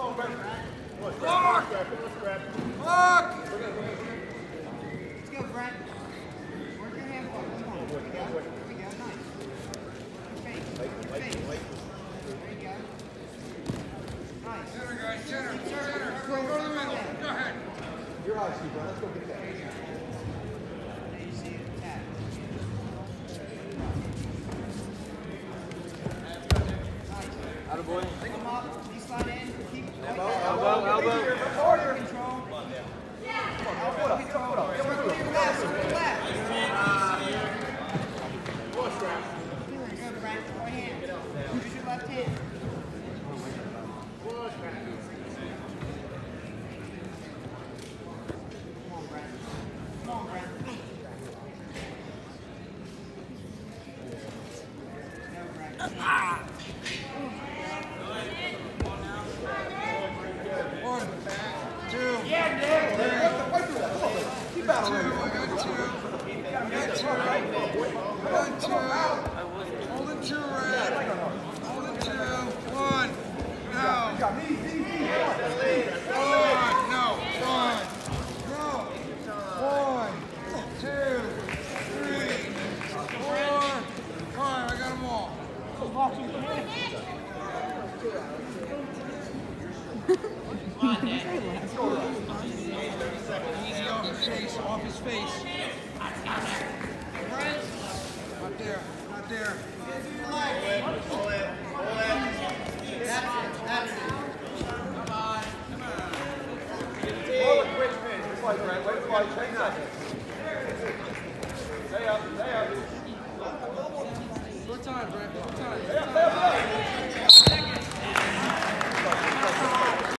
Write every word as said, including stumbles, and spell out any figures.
Lock! Lock! Let's go, Brent. Work your hand forward. Come on. There we go. There we go. Nice. Fake. Fake. There you go. Nice. Center, guys. Center. Center. Go, go to the middle. Go ahead. Your eyes, Steve. Let's go get that. There you see it. Tap. Attaboy. Bring them up. You slide in. Keep Elbow, elbow, elbow. Harder control. Yeah. Elbow control. Go to your left. Go to your left. Very good, Brent. Right hand. Use your left hand. Come on, Brent. Come on, Brent. Go, Brent. One, two. Yeah, Nick. Keep out of Two. there. I got two. I got two. I got two. Holding two, red. Holding two. One. No. One. No. One. No. One. Two. Three. Four. Five. I got them all. Easy off his face, off his face. Not there, not there. Pull it. Pull it. That's it. That's it. Come on. Come on. Quick finish. Just like, right? Wait, wait, ten seconds.